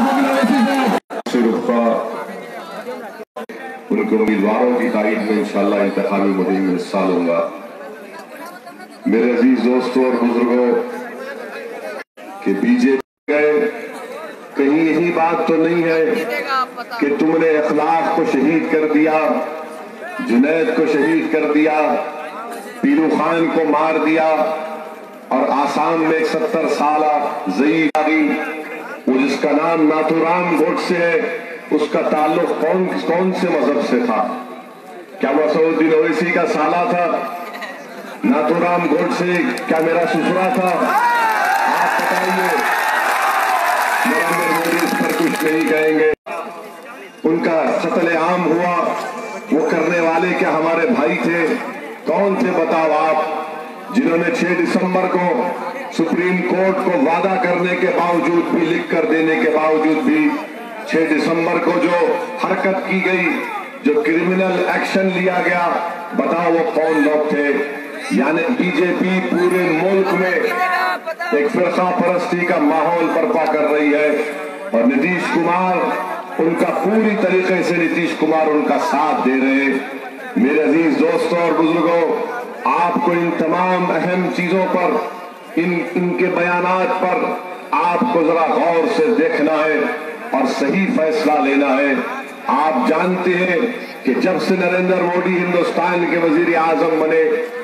उनके उम्मीदवारों की तारीख में इंशाअल्लाह इंतखाबी मुहिम में हिस्सा लूंगा। मेरे अजीज दोस्तों और बुजुर्गों कि बीजेपी गए, कहीं यही बात तो नहीं है कि तुमने अखलाक को शहीद कर दिया, जुनैद को शहीद कर दिया, पीलू खान को मार दिया और आसाम में 70 साल जई आ गई, वो जिसका नाम नाथूराम गोडसे है, उसका ताल्लुक कौन से मजहब से था? क्या मसूद्दीन ओवैसी का साला था? नाथूराम गोडसे क्या मेरा ससुरा था? आप बताइए। नरेंद्र मोदी इस पर कुछ नहीं कहेंगे। उनका कत्ल आम हुआ, वो करने वाले क्या हमारे भाई थे? कौन थे बताओ आप? जिन्होंने 6 दिसंबर को सुप्रीम कोर्ट को वादा करने के बावजूद भी, लिख कर देने के बावजूद भी 6 दिसंबर को जो हरकत की गई, जो क्रिमिनल एक्शन लिया गया, बताओ वो कौन लोग थे? यानी बीजेपी पूरे मुल्क में एक फिरका परस्ती का माहौल बर्पा कर रही है और नीतीश कुमार उनका पूरी तरीके से उनका साथ दे रहे हैं। मेरे अजीज दोस्तों और बुजुर्गों, आपको इन तमाम अहम चीजों पर, इनके बयानात पर आपको जरा गौर से देखना है और सही फैसला लेना है। आप जानते हैं कि जब से नरेंद्र मोदी हिंदुस्तान के वजीर आजम बने,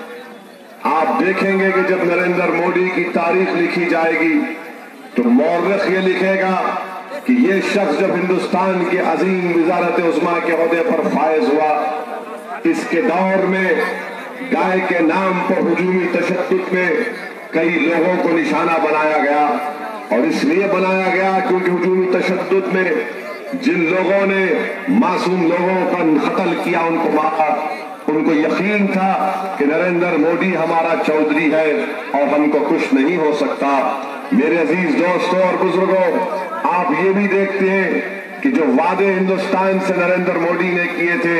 आप देखेंगे कि जब नरेंद्र मोदी की तारीख लिखी जाएगी तो मौर्रिख ये लिखेगा कि ये शख्स जब हिंदुस्तान के अजीम वजारत उस्मा के ओहदे पर फायज हुआ, इसके दौर में गाय के नाम पर हुजूमी तशद्दुद में कई लोगों को निशाना बनाया गया और इसलिए बनाया गया क्योंकि हुजूमी तशद्दुद में जिन लोगों ने मासूम लोगों का कत्ल किया, उनको मारा, उनको यकीन था कि नरेंद्र मोदी हमारा चौधरी है और हमको कुछ नहीं हो सकता। मेरे अजीज दोस्तों और बुजुर्गों, आप ये भी देखते हैं कि जो वादे हिंदुस्तान से नरेंद्र मोदी ने किए थे,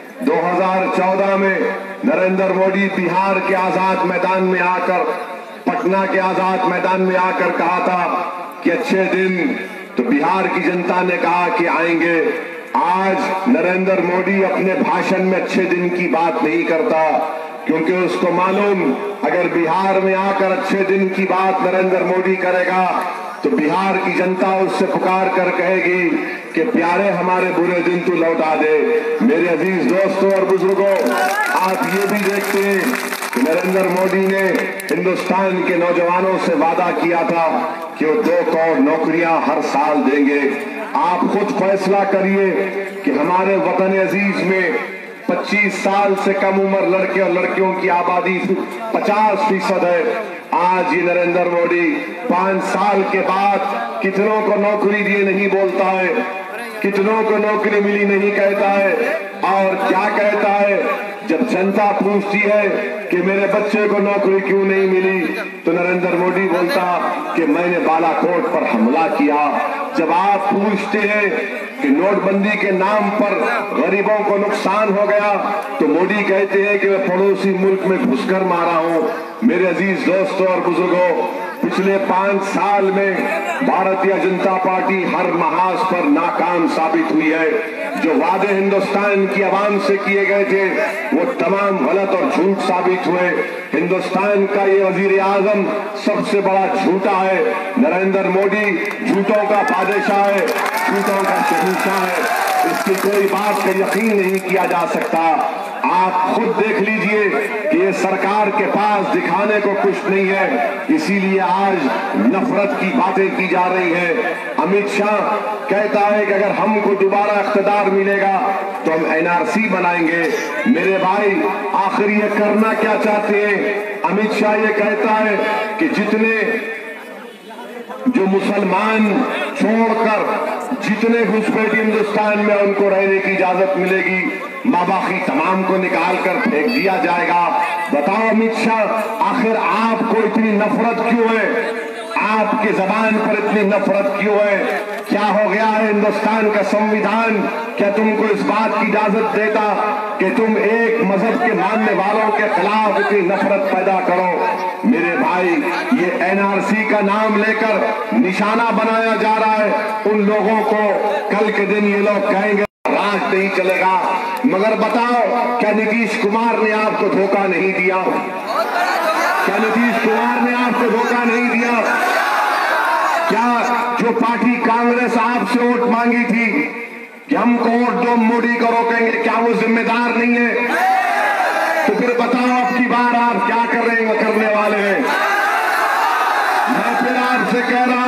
2014 में नरेंद्र मोदी बिहार के आजाद मैदान में आकर, पटना के आजाद मैदान में आकर कहा था कि अच्छे दिन, तो बिहार की जनता ने कहा कि आएंगे। आज नरेंद्र मोदी अपने भाषण में अच्छे दिन की बात नहीं करता क्योंकि उसको मालूम अगर बिहार में आकर अच्छे दिन की बात नरेंद्र मोदी करेगा तो बिहार की जनता उससे पुकार कर कहेगी कि प्यारे हमारे बुरे दिन तू लौटा दे। मेरे अजीज दोस्तों और बुजुर्गों, आप ये भी देखते हैं कि नरेंद्र मोदी ने हिंदुस्तान के नौजवानों से वादा किया था कि वो 2 करोड़ नौकरियां हर साल देंगे। आप खुद फैसला करिए कि हमारे वतन अजीज में 25 साल से कम उम्र लड़के और लड़कियों की आबादी 50% है। आज ये नरेंद्र मोदी 5 साल के बाद कितनों को नौकरी दिए नहीं बोलता है, कितनों को नौकरी मिली नहीं कहता है, और क्या कहता है जब जनता पूछती है कि मेरे बच्चे को नौकरी क्यों नहीं मिली, तो नरेंद्र मोदी बोलता कि मैंने बालाकोट पर हमला किया। जब आप पूछते हैं कि नोटबंदी के नाम पर गरीबों को नुकसान हो गया, तो मोदी कहते हैं कि मैं पड़ोसी मुल्क में घुसकर मारा हूं। मेरे अजीज दोस्तों और बुजुर्गों, पिछले 5 साल में भारतीय जनता पार्टी हर महाज पर नाकाम साबित हुई है। जो वादे हिंदुस्तान की आवाम से किए गए थे वो तमाम गलत और झूठ साबित हुए। हिंदुस्तान का ये वजीर आजम सबसे बड़ा झूठा है। नरेंद्र मोदी झूठों का बादशाह है, झूठों का शहंशाह है, इसकी कोई बात का यकीन नहीं किया जा सकता। आप खुद देख लीजिए कि ये सरकार के पास दिखाने को कुछ नहीं है, इसीलिए आज नफरत की बातें की जा रही है। अमित शाह कहता है कि अगर हमको दोबारा इख्तिदार मिलेगा तो हम एनआरसी बनाएंगे। मेरे भाई, आखिर ये करना क्या चाहते हैं? अमित शाह ये कहता है कि जितने जो मुसलमान छोड़कर जितने घुसपैठी हिंदुस्तान में उनको रहने की इजाजत मिलेगी, बाकी तमाम को निकाल कर फेंक दिया जाएगा। बताओ अमित शाह, आखिर आपको इतनी नफरत क्यों है? आपके जबान पर इतनी नफरत क्यों है? क्या हो गया है हिंदुस्तान का संविधान? क्या तुमको इस बात की इजाजत देता कि तुम एक मजहब के मानने वालों के खिलाफ इतनी नफरत पैदा करो? मेरे भाई, ये एनआरसी का नाम लेकर निशाना बनाया जा रहा है उन लोगों को। कल के दिन ये लोग कहेंगे राज नहीं चलेगा, मगर बताओ क्या नीतीश कुमार ने आपको धोखा नहीं दिया? क्या नीतीश कुमार ने आपको धोखा नहीं दिया? क्या जो पार्टी कांग्रेस आपसे वोट मांगी थी कि हमको वोट दो, मोदी को रोकेंगे, क्या वो जिम्मेदार नहीं है? तो फिर बताओ अब की बार आप क्या करने वाले हैं? मैं फिर आपसे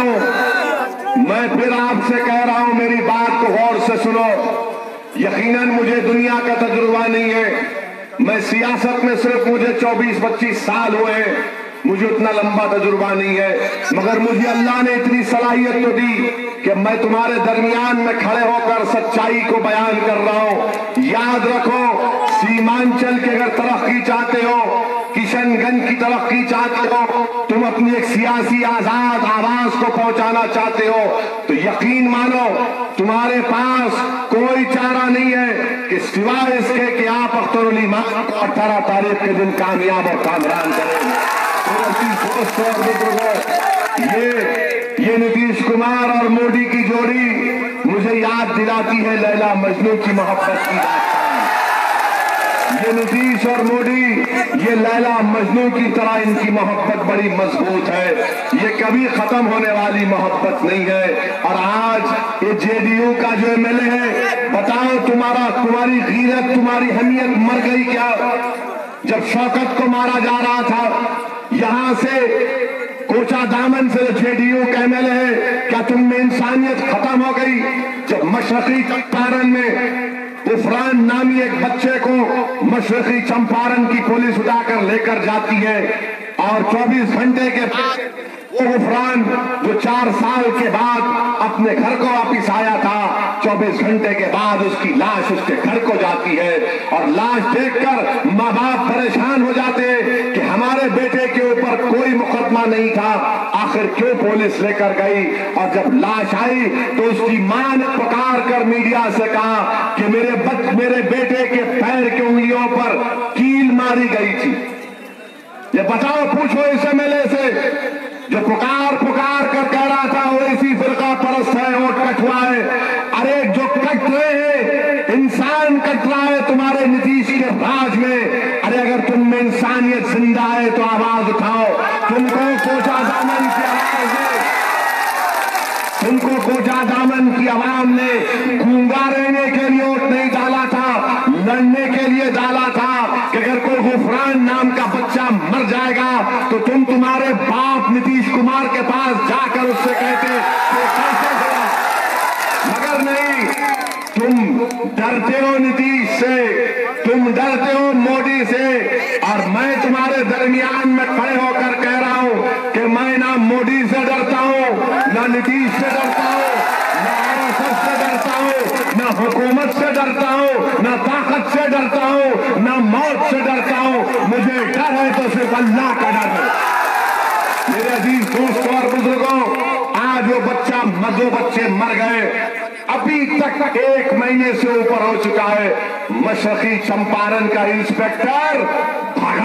कह रहा हूं, मेरी बात को गौर से सुनो। यकीनन मुझे दुनिया का तजुर्बा नहीं है, मैं सियासत में सिर्फ मुझे 24-25 साल हुए हैं, मुझे उतना लंबा तजुर्बा नहीं है, मगर मुझे अल्लाह ने इतनी सलाहियत तो दी कि मैं तुम्हारे दरमियान में खड़े होकर सच्चाई को बयान कर रहा हूं। याद रखो, सीमांचल की अगर तरक्की चाहते हो, किशनगंज की तरक्की चाहते हो, तुम अपनी एक सियासी आजाद आवाज को पहुंचाना चाहते हो, तो यकीन मानो तुम्हारे पास कोई चारा नहीं है कि सिवाय इसके कि आप अख्तरुल ईमान को 18 तारीख के दिन कामयाब और कामरान करें। दोस्तों और बुजुर्गों, ये नीतीश कुमार और मोदी की जोड़ी मुझे याद दिलाती है लैला मजनू की मोहब्बत की दास्तान। ये नीतीश और मोदी, ये लैला मजनू की तरह इनकी मोहब्बत बड़ी मजबूत है, ये कभी खत्म होने वाली मोहब्बत नहीं है। और आज ये जेडीयू का जो एमएलए है, बताओ तुम्हारी गीरत, तुम्हारी हमियत मर गई क्या? जब शौकत को मारा जा रहा था यहां से कोचा दामन से जेडीयू का एमएलए है, क्या तुम में इंसानियत खत्म हो गई? जब मशरकी चंपारण में उफरान नामी एक बच्चे को मशरकी चंपारण की पुलिस उठाकर लेकर जाती है और 24 घंटे के बाद वो उफरान जो 4 साल के बाद अपने घर को वापिस आया था, 24 घंटे के बाद उसकी लाश उसके घर को जाती है और लाश देखकर माँ बाप परेशान हो जाते हैं कि हमारे बेटे के ऊपर कोई मुकदमा नहीं था, आखिर क्यों पुलिस लेकर गई? और जब लाश आई तो उसकी मां ने पुकार कर मीडिया से कहा कि मेरे बेटे के पैर की उंगलियों पर कील मारी गई थी। ये बताओ, पूछो इस एमएलए से जो पुकार कर कह रहा था वो इसी फिरका परस्त है, वोट कटवा है। अरे जो कट रहे हैं, इंसान कट रहा है तुम्हारे नीतीश के राज में। अरे अगर तुम में इंसानियत जिंदा है तो आवाज उठाओ। तुमको कोचा दामन की आवाज है, तुमको कोचा दामन की आवाम ने गूंगा रहने के लिए वोट नहीं डाला था, लड़ने के लिए डाला था कि अगर कोई गुफरान नाम का बच्चा मर जाएगा तो तुम्हारे बाप नीतीश कुमार के पास जाकर उससे कहते तो कैसे हुआ? मगर नहीं, तुम डरते हो नीतीश से, तुम डरते हो मोदी से। और मैं तुम्हारे दरमियान में खड़े होकर कह रहा हूं कि मैं ना मोदी से डरता हूं, ना नीतीश से डरता हूं, ना आरएसएस से डरता हूं, ना हुकूमत से डरता हूं, ना ताकत से डरता हूं, ना मौत से डरता हूं। मुझे डर है तो सिर्फ अल्लाह का डर है। मेरे अजीज दोस्तों और बुजुर्गों, आज वो बच्चे मर गए, अभी तक 1 महीने से ऊपर हो चुका है। मशरकी चंपारण का इंस्पेक्टर भाग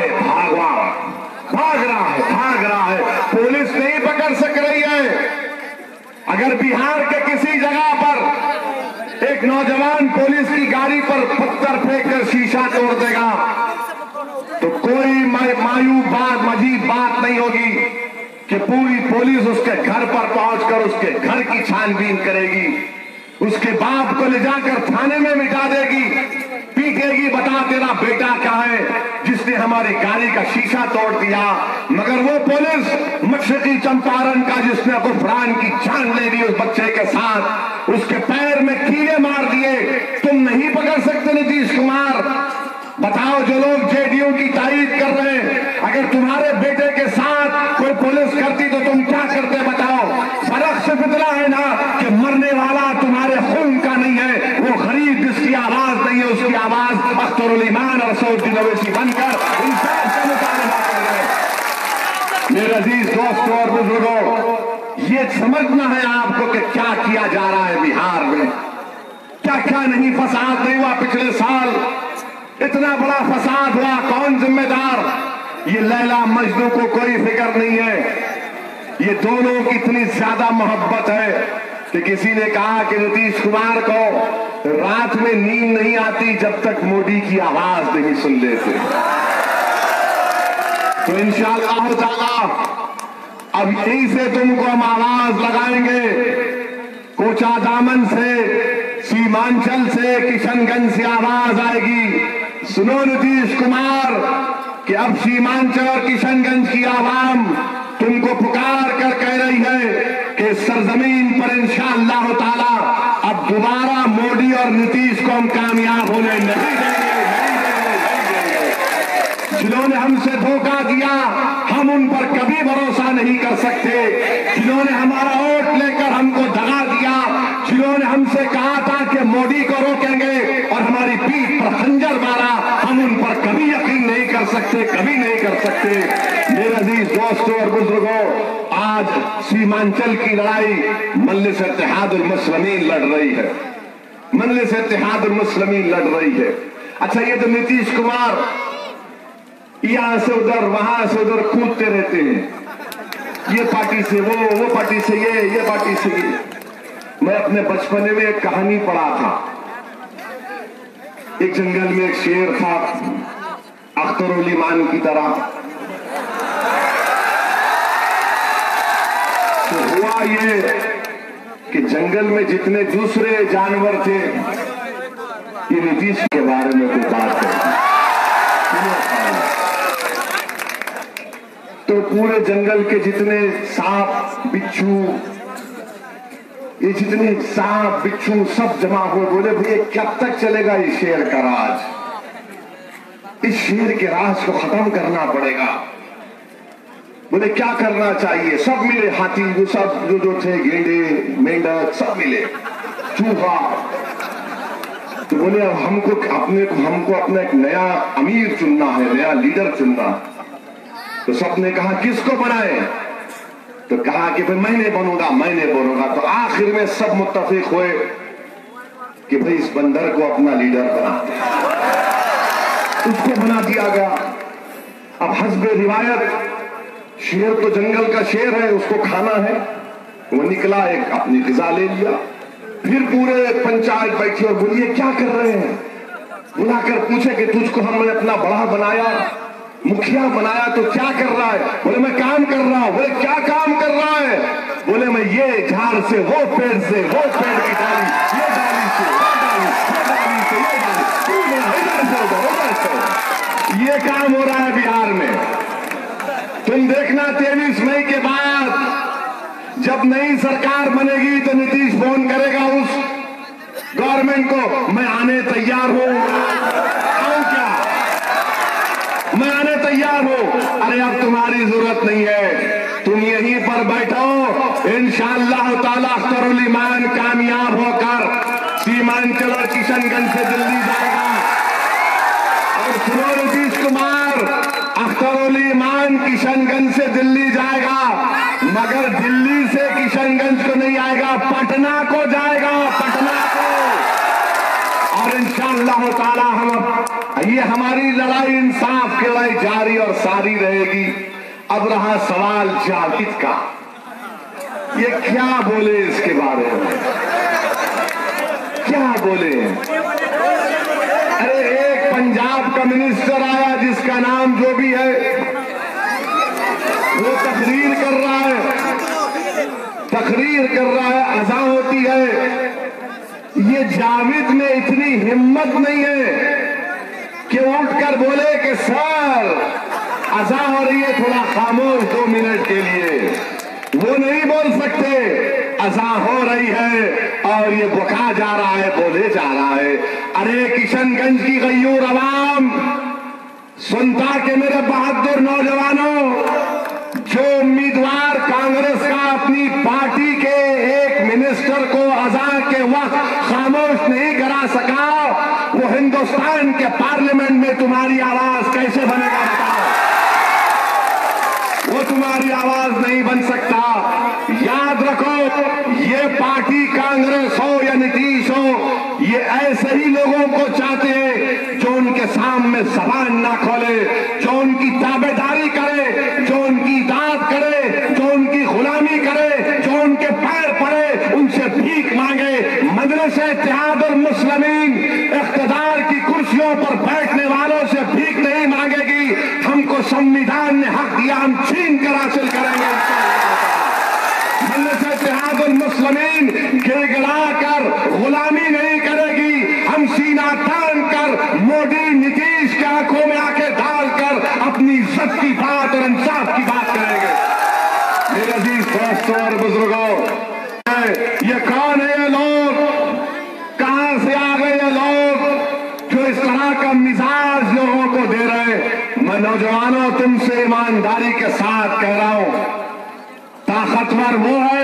रहा है, पुलिस नहीं पकड़ सक रही है। अगर बिहार के किसी जगह पर एक नौजवान पुलिस की गाड़ी पर पत्थर फेंककर शीशा तोड़ देगा तो कोई अजीब बात नहीं होगी कि पूरी पुलिस उसके घर पर पहुंचकर उसके घर की छानबीन करेगी, उसके बाप को ले जाकर थाने में मिटा देगी, पीटेगी, बता तेरा बेटा क्या है जिसने हमारी गाड़ी का शीशा तोड़ दिया। मगर वो पुलिस मशरकी चंपारण का जिसने गुफरान की जान ले ली उस बच्चे के साथ, उसके पैर में कीले मार दिए, तुम नहीं पकड़ सकते नीतीश कुमार। बताओ, जो लोग जेडीयू की तारीफ कर रहे हैं, अगर तुम्हारे बेटे के साथ कोई पुलिस करती तो तुम क्या करते? बताओ। फर्क सिर्फ इतना है ना कि मरने वाला तुम्हारे खून का नहीं है, वो गरीब जिसकी आवाज नहीं है, उसकी आवाज अख्तरुल ईमान और सऊदी अवैसी बनकर इंसाफ का मुतालबा कर रहे। मेरे अजीज दोस्तों और बुजुर्गों, ये समझना है आपको कि क्या किया जा रहा है बिहार में, क्या क्या नहीं फसाद नहीं हुआ। पिछले साल इतना बड़ा फसाद हुआ, कौन जिम्मेदार? ये लैला मजनू को कोई फिक्र नहीं है। ये दोनों की इतनी ज्यादा मोहब्बत है कि किसी ने कहा कि नीतीश कुमार को रात में नींद नहीं आती जब तक मोदी की आवाज नहीं सुन लेते। तो इंशाअल्लाह ताला अब यहीं से तुमको हम आवाज लगाएंगे। कोचा दामन से, सीमांचल से, किशनगंज से आवाज आएगी। सुनो नीतीश कुमार कि अब सीमांचल और किशनगंज की आवाम तुमको पुकार कर कह रही है कि सरजमीन पर इंशाअल्लाह ताला अब दोबारा मोदी और नीतीश को हम कामयाब होने नहीं देंगे। जिन्होंने हमसे धोखा किया हम उन पर कभी भरोसा नहीं कर सकते। जिन्होंने हमारा वोट लेकर हमको दगा दिया, जिन्होंने हमसे कहा था कि मोदी को रोकेंगे और हमारी पीठ पर खंजर मारा, हम उन पर कभी यकीन नहीं कर सकते, कभी नहीं कर सकते। मेरे अजीज दोस्तों और बुजुर्गों, आज सीमांचल की लड़ाई मजलिस इत्तेहादुल मुस्लिमीन लड़ रही है। मजलिस इत्तेहादुल मुस्लिमीन लड़ रही है। अच्छा, ये तो नीतीश कुमार यहां से उधर, वहां से उधर कूदते रहते हैं, ये पार्टी से वो पार्टी से ये पार्टी से ये। मैं अपने बचपन में एक कहानी पढ़ा था। एक जंगल में एक शेर था, अख्तर ईमान की तरह। तो हुआ ये कि जंगल में जितने दूसरे जानवर थे, ये नीतीश के बारे में कोई बात करते, तो पूरे जंगल के जितने सांप बिच्छू, ये जितने सांप बिच्छू सब जमा हुए। बोले भैया कब तक चलेगा ये शेर का राज? इस शेर के राज को खत्म करना पड़ेगा। बोले क्या करना चाहिए? सब मिले, हाथी वो सब जो थे, गेंडे मेंढक सब मिले, चूहा। तो बोले अब हमको अपना एक नया अमीर चुनना है, नया लीडर चुनना। तो सबने कहा किसको बनाए? तो कहा कि भाई मैंने बनूंगा। तो आखिर में सब मुत्तफिक हुए कि भाई इस बंदर को अपना लीडर बनाते हैं। उसको बना दिया गया। अब हस्बे रिवायत शेर तो जंगल का शेर है, उसको खाना है। वो निकला, एक अपनी ग़िज़ा ले लिया। फिर पूरे पंचायत बैठी और बोलिए क्या कर रहे हैं? बुलाकर पूछे कि तुझको हमने अपना बड़ा बनाया, मुखिया बनाया, तो क्या कर रहा है? बोले मैं काम कर रहा हूं। बोले क्या काम कर रहा है? बोले मैं ये झाड़ से वो पेड़ से, वो पेड़ की डाली, ये डाली से, वो डाली, ये डाली से, ये डाली, इधर से उधर से। ये काम हो रहा है बिहार में। तुम देखना 23 मई के बाद जब नई सरकार बनेगी तो नीतीश फोन करेगा उस गवर्नमेंट को, मैं आने तैयार हूं। आऊं क्या? मैं आने तैयार हूं। अरे अब तुम्हारी जरूरत नहीं है, तुम यहीं पर बैठो। इंशाअल्लाह ताला अख्तर ईमान कामयाब होकर सीमांचल और किशनगंज से दिल्ली जाएगा। और सुनो नीतीश कुमार, अख्तर ईमान किशनगंज से दिल्ली जाएगा, मगर दिल्ली से किशनगंज को नहीं आएगा, पटना को जाएगा, पटना को। और इंशाअल्लाह ताला हम ये हमारी लड़ाई इंसाफ की लड़ाई जारी और सारी रहेगी। अब रहा सवाल जावेद का, ये क्या बोले इसके बारे में, क्या बोले? अरे एक पंजाब का मिनिस्टर आया जिसका नाम जो भी है, वो तकरीर कर रहा है, अज़ा होती है। ये जावेद में इतनी हिम्मत नहीं है कि उठकर बोले कि सर अज़ा हो रही है, थोड़ा खामोश 2 मिनट के लिए। वो नहीं बोल सकते, अज़ा हो रही है और ये बका जा रहा है, बोले जा रहा है। अरे किशनगंज की गयूर अवाम सुनता कि मेरे बहादुर नौजवानों, जो उम्मीदवार कांग्रेस का अपनी पार्टी के एक मिनिस्टर को अज़ा के वक्त खामोश नहीं करा सका, वो हिंदुस्तान के पार्लियामेंट में तुम्हारी आवाज कैसे बनेगा बताओ? वो तुम्हारी आवाज नहीं बन सकता। याद रखो, ये पार्टी कांग्रेस हो या नीतीश हो, ये ऐसे ही लोगों को चाहते हैं जो उनके सामने जबान ना खोले, जो उनकी ताबेदारी उनसे भीख मांगे। मजलिस इत्तेहादुल मुस्लिमीन इख्तिदार की कुर्सियों पर बैठने वालों से भीख नहीं मांगेगी। हमको संविधान ने हक दिया, हम छीन कर हासिल करेंगे। मजलिस इत्तेहादुल मुस्लिमीन गिड़गिड़ा कर गुलामी नहीं करेगी। हम सीना तान कर मोदी नीतीश की आंखों में आंखें डालकर अपनी इज्जत की बात और इंसाफ की बात करेंगे। मेरे अजीज दोस्तों और बुजुर्गों, ये कौन है ये लोग, कहां से आ गए ये लोग जो इस तरह का मिजाज लोगों को दे रहे हैं? मैं नौजवानों तुमसे ईमानदारी के साथ कह रहा हूं, ताकतवर वो है।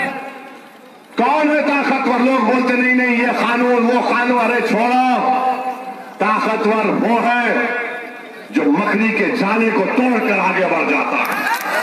कौन है ताकतवर? लोग बोलते नहीं नहीं ये कानून वो कानून, अरे छोड़ो। ताकतवर वो है जो मकड़ी के जाले को तोड़कर आगे बढ़ जाता है।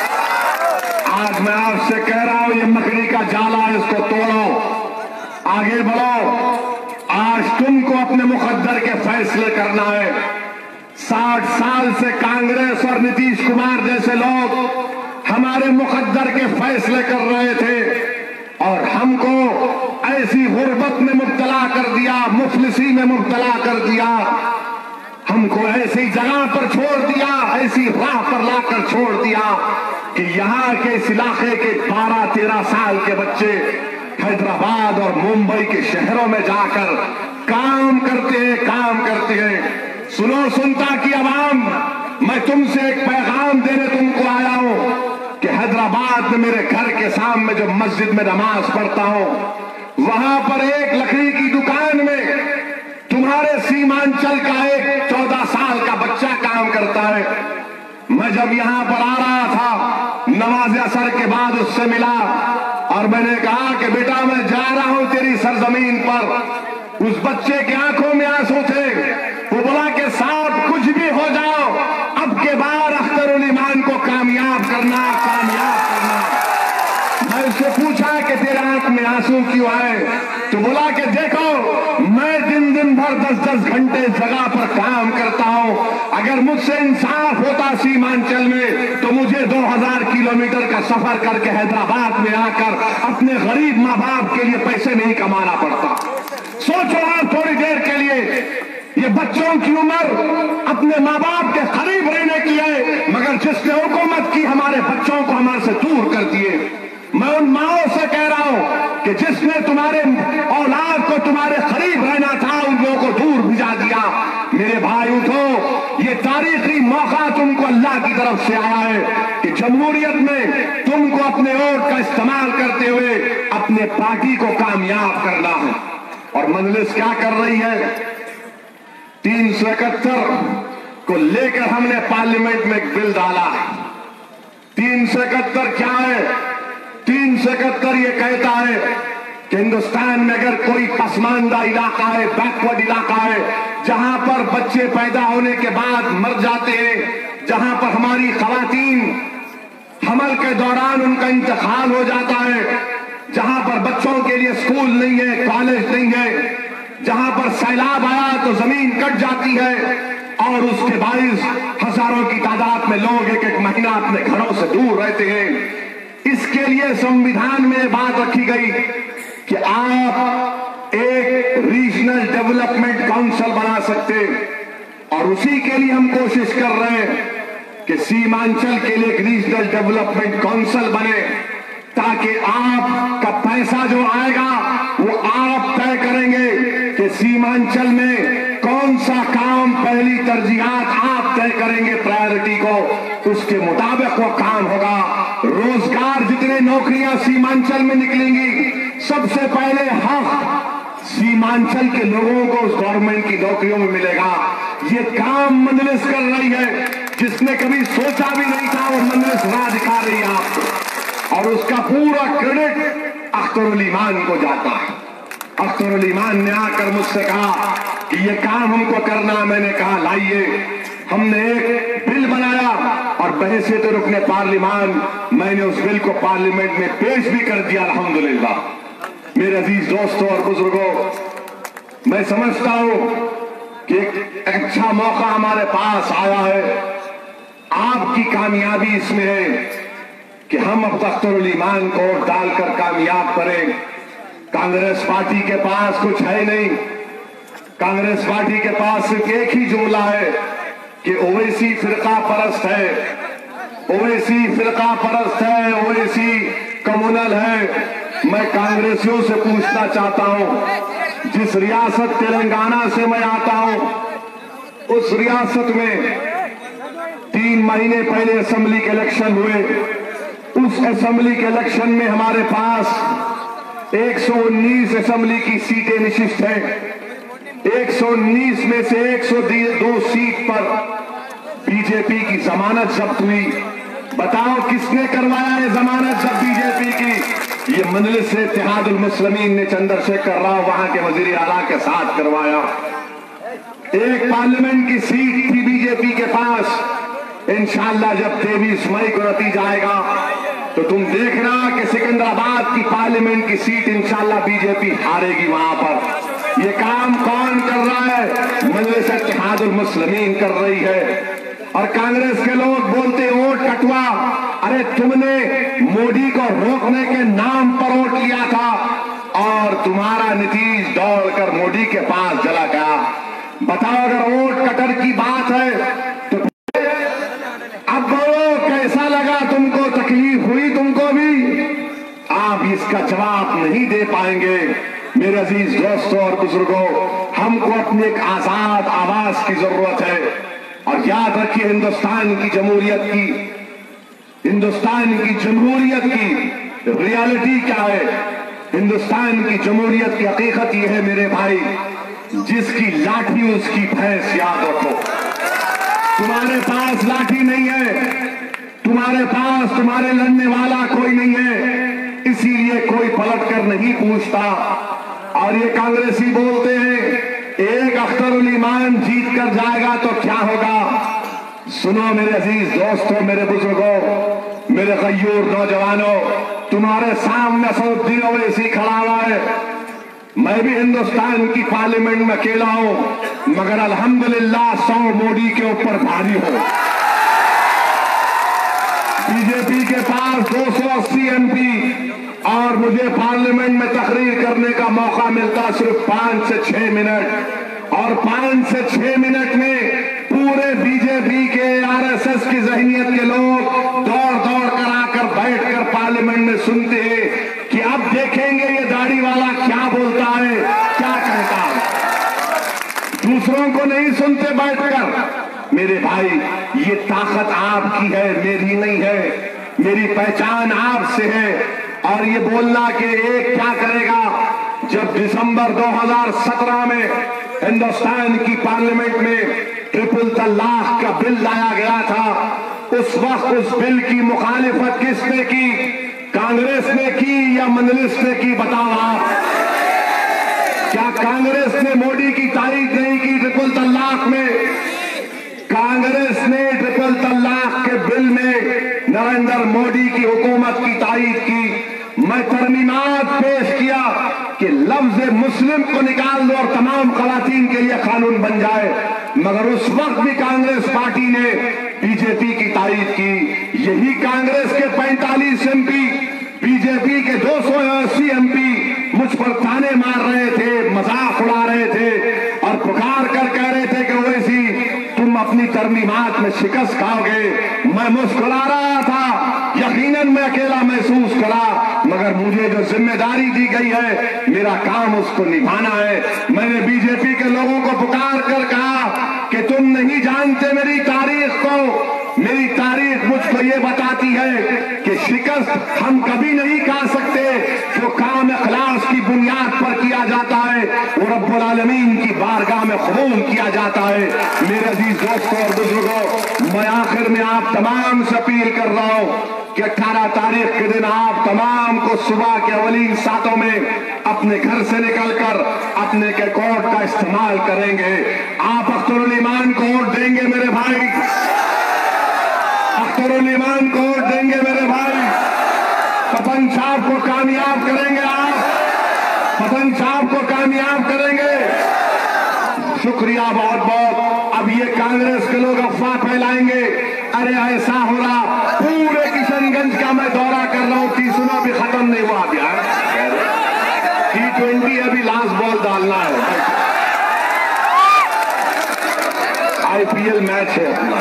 आज मैं आपसे कह रहा हूं, ये मकड़ी का जाला है, इसको तोड़ो, आगे बढ़ो। आज तुमको अपने मुकद्दर के फैसले करना है। 60 साल से कांग्रेस और नीतीश कुमार जैसे लोग हमारे मुकद्दर के फैसले कर रहे थे और हमको ऐसी गुर्बत में मुब्तला कर दिया, मुफलिसी में मुब्तला कर दिया, हमको ऐसी जगह पर छोड़ दिया, ऐसी राह पर लाकर छोड़ दिया कि यहाँ के इस इलाके के 12-13 साल के बच्चे हैदराबाद और मुंबई के शहरों में जाकर काम करते हैं। सुनो सुनता की आवाम, मैं तुमसे एक पैगाम देने तुमको आया हूं कि हैदराबाद में मेरे घर के सामने जो मस्जिद में नमाज पढ़ता हूं, वहां पर एक लकड़ी की दुकान में तुम्हारे सीमांचल का एक 14 साल का बच्चा काम करता है। मैं जब यहां पर आ रहा था नमाज असर के बाद उससे मिला और मैंने कहा कि बेटा मैं जा रहा हूं तेरी सरजमीन पर। उस बच्चे की आंखों में आंसू थे। वो बोला कि साहब कुछ भी हो जाओ, अब के बार अख्तरुल ईमान को कामयाब करना। मैं उससे पूछा कि तेरे आंख में आंसू क्यों आए? तो बोला कि देखो मैं दिन भर 10-10 घंटे जगह पर काम करता हूं। अगर मुझसे इंसाफ होता सीमांचल में तो मुझे 2000 किलोमीटर का सफर करके हैदराबाद में आकर अपने गरीब माँ बाप के लिए पैसे नहीं कमाना पड़ता। सोचो आप थोड़ी देर के लिए, ये बच्चों की उम्र अपने माँ बाप के करीब रहने की है, मगर जिसने हुकूमत की हमारे बच्चों को हमारे से दूर कर दिए। मैं उन माओ से कह रहा हूं कि जिसने तुम्हारे औलाद को तुम्हारे करीब रहना था उन लोगों को दूर भिजा दिया। मेरे भाई उठो, ये तारीखी मौका तुमको अल्लाह की तरफ से आया है कि जमहूरियत में तुमको अपने वोट का इस्तेमाल करते हुए अपने पार्टी को कामयाब करना है। और मजलिस क्या कर रही है? 371 को लेकर हमने पार्लियामेंट में एक बिल डाला है। 371 क्या है? 371 ये कहता है कि हिंदुस्तान में अगर कोई पसमानदा इलाका है, बैकवर्ड इलाका है, जहां पर बच्चे पैदा होने के बाद मर जाते हैं, जहां पर हमारी खवातीन हमल के दौरान उनका इंतकाल हो जाता है, जहां पर बच्चों के लिए स्कूल नहीं है, कॉलेज नहीं है, जहां पर सैलाब आया तो जमीन कट जाती है और उसके बाइस हजारों की तादाद में लोग एक महीना अपने घरों से दूर रहते हैं। इसके लिए संविधान में बात रखी गई कि आप एक रीजनल डेवलपमेंट काउंसिल बना सकते, और उसी के लिए हम कोशिश कर रहे हैं कि सीमांचल के लिए एक रीजनल डेवलपमेंट काउंसिल बने, ताकि आपका पैसा जो आएगा वो आप तय करेंगे कि सीमांचल में कौन सा काम पहली तरजीहात आप तय करेंगे, प्रायोरिटी को, उसके मुताबिक वो काम होगा। रोजगार जितने नौकरियां सीमांचल में निकलेंगी, सबसे पहले हक सीमांचल के लोगों को उस गवर्नमेंट की नौकरियों में मिलेगा। ये काम मजलिस कर रही है, जिसने कभी सोचा भी नहीं था वो मजलिस राह दिखा रही है आपको, और उसका पूरा क्रेडिट अख्तरुल ईमान को जाता है। अख्तरुल ईमान ने आकर मुझसे कहा कि ये काम हमको करना। मैंने कहा लाइए। हमने एक बिल बनाया और बहसीयत रुकने पार्लियामान मैंने उस बिल को पार्लियामेंट में पेश भी कर दिया, अल्हम्दुलिल्लाह। मेरे अजीज दोस्तों और बुजुर्गों, मैं समझता हूं कि एक अच्छा मौका हमारे पास आया है। आपकी कामयाबी इसमें है कि हम अब अख्तरुल ईमान को डालकर कामयाब करें। कांग्रेस पार्टी के पास कुछ है नहीं। कांग्रेस पार्टी के पास सिर्फ एक ही जुमला है कि ओवैसी फिरका परस्त है, ओवैसी फिरका परस्त है, ओवैसी कम्युनल है। मैं कांग्रेसियों से पूछना चाहता हूं, जिस रियासत तेलंगाना से मैं आता हूं, उस रियासत में 3 महीने पहले असेंबली के इलेक्शन हुए। उस असेंबली के इलेक्शन में हमारे पास 119 असेंबली की सीटें निश्चित हैं। 119 में से 102 सीट पर बीजेपी की जमानत जब्त हुई। बताओ किसने करवाया है जमानत जब्त बीजेपी की? ये मजलिस इत्तेहादुल मुस्लिमीन ने चंद्रशेखर राव वहां के वजीर आला के साथ करवाया। एक पार्लियामेंट की सीट थी बीजेपी के पास। इंशाअल्लाह जब 23 मई को नतीजा आएगा तो तुम देखना कि सिकंदराबाद की पार्लियामेंट की सीट इंशाअल्लाह बीजेपी हारेगी। वहां पर ये काम कौन कर रहा है? मजलिस इत्तेहादुल मुस्लिमीन कर रही है। और कांग्रेस के लोग बोलते वोट कटवा। अरे तुमने मोदी को रोकने के नाम पर वोट लिया था और तुम्हारा नीतीश दौड़कर मोदी के पास चला गया। बताओ अगर वोट कटर की बात है तो अब बोलो कैसा लगा तुमको? तकलीफ हुई तुमको भी? आप इसका जवाब नहीं दे पाएंगे। मेरे अजीज दोस्तों और बुजुर्गों, हमको अपनी एक आजाद आवाज की जरूरत है। और याद रखिए हिंदुस्तान की जमहूरियत की रियलिटी क्या है? हिंदुस्तान की जमहूरियत की हकीकत यह है मेरे भाई, जिसकी लाठी उसकी भैंस। याद रखो, तुम्हारे पास लाठी नहीं है, तुम्हारे पास तुम्हारे लड़ने वाला कोई नहीं है, इसीलिए कोई पलट कर नहीं पूछता। और ये कांग्रेसी बोलते हैं एक अख्तरुल ईमान जीत कर जाएगा तो क्या होगा? सुनो मेरे अजीज दोस्तों, मेरे बुजुर्गों, मेरे गयूर नौजवानों, तुम्हारे सामने असदुद्दीन ओवैसी खड़ा हुआ है। मैं भी हिंदुस्तान की पार्लियामेंट में अकेला हूं, मगर अल्हम्दुलिल्लाह 100 मोदी के ऊपर भारी हो। बीजेपी के पास 280 एमपी और मुझे पार्लियामेंट में तकरीर करने का मौका मिलता सिर्फ 5 से 6 मिनट। और 5 से 6 मिनट में पूरे बीजेपी के आरएसएस की जहनियत के लोग दौड़ दौड़ कर आकर बैठकर पार्लियामेंट में सुनते हैं कि अब देखेंगे ये दाढ़ी वाला क्या बोलता है, क्या कहता है। दूसरों को नहीं सुनते बैठकर। मेरे भाई, ये ताकत आपकी है, मेरी नहीं है। मेरी पहचान आपसे है। और ये बोलना कि एक क्या करेगा, जब दिसंबर 2017 में हिंदुस्तान की पार्लियामेंट में ट्रिपल तलाक का बिल लाया गया था, उस वक्त उस बिल की मुखालिफत किसने की? कांग्रेस ने की या मजलिस ने की? बताओ आप। क्या कांग्रेस ने मोदी की तारीफ नहीं की ट्रिपल तलाक में? कांग्रेस ने ट्रिपल तलाक के बिल में नरेंद्र मोदी की हुकूमत की तारीफ की। मैं तरमीमात पेश किया कि लफ्ज मुस्लिम को निकाल दो और तमाम खवातीन के लिए कानून बन जाए, मगर उस वक्त भी कांग्रेस पार्टी ने बीजेपी की तारीफ की। यही कांग्रेस के 45 एमपी बीजेपी के 280 एमपी मुझ पर ताने मार रहे थे, मजाक उड़ा रहे थे और पुकार कर कह रहे थे कि ओवैसी तुम अपनी तरमीमात में शिकस्त खाओगे। मैं मुस्कुरा रहा था, यकीनन मैं अकेला महसूस करा, मगर मुझे जो जिम्मेदारी दी गई है मेरा काम उसको निभाना है। मैंने बीजेपी के लोगों को पुकार कर कहा कि तुम नहीं जानते मेरी तारीख को। मेरी तारीख मुझको ये बताती है कि शिकस्त हम कभी नहीं खा सकते। जो काम इखलास की बुनियाद पर किया जाता है वो रब्बुल आलमीन की बारगाह में कबूल किया जाता है। मेरे अजीज दोस्तों और बुजुर्गों, मैं आखिर में आप तमाम से अपील कर रहा हूं कि 18 तारीख के दिन आप तमाम को सुबह के अवलीन सातों में अपने घर से निकलकर अपने के कोर्ट का इस्तेमाल करेंगे। आप अख्तरुल ईमान को वोट देंगे मेरे भाई, अख्तरुल ईमान को वोट देंगे मेरे भाई। पतन साहब को कामयाब करेंगे, आप पतन साहब को कामयाब करेंगे। शुक्रिया बहुत बहुत। अब ये कांग्रेस के लोग अफवाह फैलाएंगे, अरे ऐसा हो रहा। पूरे किशनगंज का मैं दौरा कर रहा हूं, तीसरा भी खत्म नहीं हुआ। T20 अभी लास्ट बॉल डालना है। IPL मैच है अपना।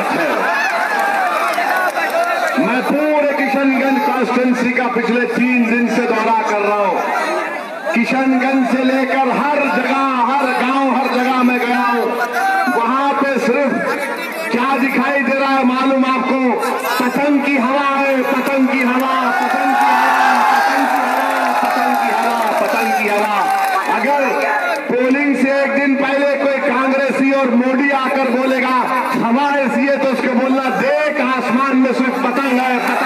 मैं पूरे किशनगंज कॉन्स्टिट्यूंसी का पिछले 3 दिन से दौरा कर रहा हूं। किशनगंज से लेकर हर जगह, हर गांव, हर जगह में गया हूं। वहां पे सिर्फ क्या दिखाई दे रहा है मालूम आपको? पतंग की हवा है, पतंग की हवा, पतंग की हवा, पतंग की हवा, पतंग की हवा, पतंग की हवा। अगर पोलिंग से एक दिन पहले कोई कांग्रेसी और मोदी आकर बोलेगा हवा ऐसी है, तो उसको बोलना देख आसमान में सिर्फ पतंग है, पतंग